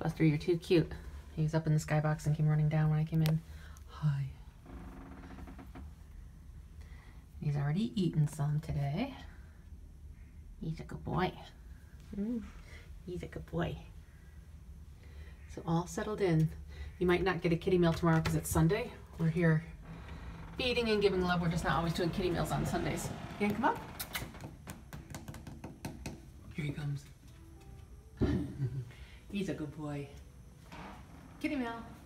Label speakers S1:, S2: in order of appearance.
S1: Buster, you're too cute. He was up in the skybox and came running down when I came in. Hi. He's already eaten some today. He's a good boy. He's a good boy. So all settled in. You might not get a kitty meal tomorrow because it's Sunday. We're here feeding and giving love. We're just not always doing kitty meals on Sundays. You gonna come up? Here he comes. He's a good boy. Kitty meal.